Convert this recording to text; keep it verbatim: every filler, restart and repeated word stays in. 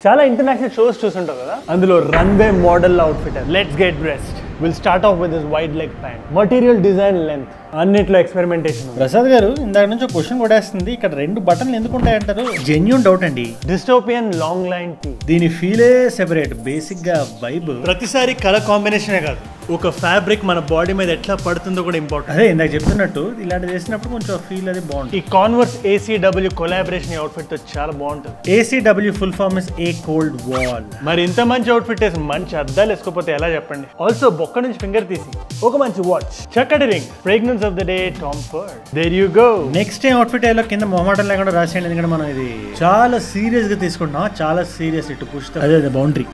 చాలా international shows చూసుంటావు కదా, అందులో runway model outfit. Let's get dressed. Will start off with this wide leg pant. Material, design, length అన్నిట్లో experimentation. Prasad గారు ఇందాక నుంచి ఒక క్వశ్చన్ కొట్టేస్తుంది, ఇక్కడ రెండు బటన్లు ఎందుకు ఉంటాయి అంటారు? జెన్యూన్ డౌట్ అండి. Dystopian long line tee. దీని ఫీలే సెపరేట్. బేసిక్ గా వైబ్. ప్రతిసారి కలర్ కాంబినేషనే కాదు, ఒక ఫ్యాబ్రిక్ మన బాడీ మీద ఎట్లా పడుతుందో కూడా ఇంపార్టెంట్. అదే ఇందాక చెప్తున్నట్టు ఇలాంటి చేసినప్పుడు కొంచెం ఫీల్ అది బాగుంటుంది. ఈ కాన్వర్స్ ఏసీడబ్ల్యూ కొలాబరేషన్ అవుట్ఫిట్ తో చాలా బాగుంటుంది. ACW full form is a cold wall. మరి ఇంత మంచి అవుట్ఫిట్ వేసి మంచి అద్దాలు వేసుకోపోతే ఎలా చెప్పండి. ఆల్సో బొక్క నుంచి ఫింగర్ తీసి ఒక మంచి వాచ్, చక్కటి ring, fragrance of the day Tom Ford. There you go. Next time outfit అయ్యేలో కింద మొహమాటం లేకుండా రాసేయండి, ఎందుకంటే మనం ఇది చాలా సీరియస్ గా తీసుకుంటున్నాం. చాలా సీరియస్ ఇటు పుష్. అదే అదే బౌండరీ.